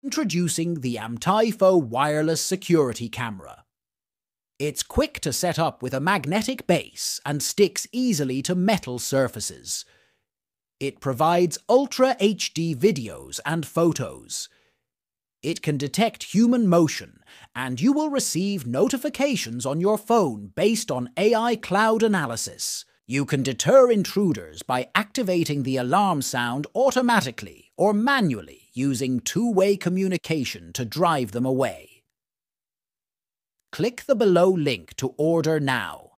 Introducing the AMTIFO wireless security camera. It's quick to set up with a magnetic base and sticks easily to metal surfaces. It provides Ultra HD videos and photos. It can detect human motion, and you will receive notifications on your phone based on AI cloud analysis. You can deter intruders by activating the alarm sound automatically or manually using two-way communication to drive them away. Click the below link to order now.